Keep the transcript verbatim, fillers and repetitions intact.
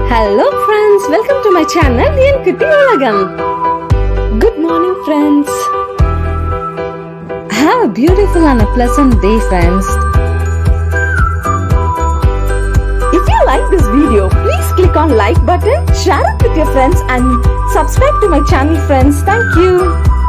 Hello friends, welcome to my channel Yen Kutti Ulagam. Good morning friends. Have a beautiful and a pleasant day friends. If you like this video, please click on like button, share it with your friends and subscribe to my channel friends. Thank you.